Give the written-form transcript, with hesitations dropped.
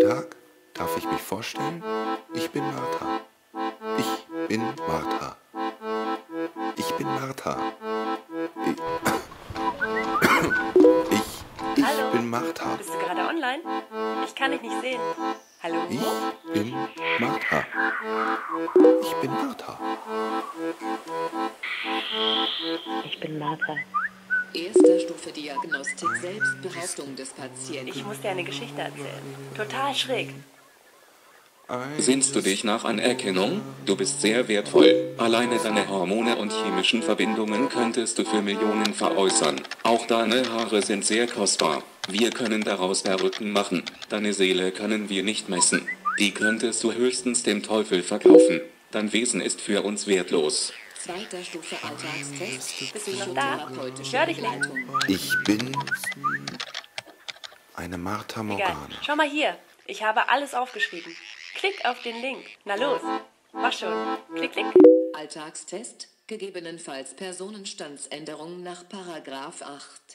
Tag, darf ich mich vorstellen? Ich bin Martha. Ich bin Martha. Ich bin Martha. Ich Hallo. bin Martha. Bist du gerade online? Ich kann dich nicht sehen. Hallo? Ich bin Martha. Ich bin Martha. Ich bin Martha. Erster Stufe Diagnostik Selbstbehauptung des Patienten. Ich muss dir eine Geschichte erzählen. Total schräg. Sehnst du dich nach Anerkennung? Du bist sehr wertvoll. Alleine deine Hormone und chemischen Verbindungen könntest du für Millionen veräußern. Auch deine Haare sind sehr kostbar. Wir können daraus Perücken machen. Deine Seele können wir nicht messen. Die könntest du höchstens dem Teufel verkaufen. Dein Wesen ist für uns wertlos. Zweiter Stufe Alltagstest. Bist du noch da? Ich höre dich nicht. Ich bin eine Martha Egal. Morgana. Schau mal hier. Ich habe alles aufgeschrieben. Klick auf den Link. Na los. Mach schon. Klick, klick. Alltagstest. Gegebenenfalls Personenstandsänderung nach Paragraph 8.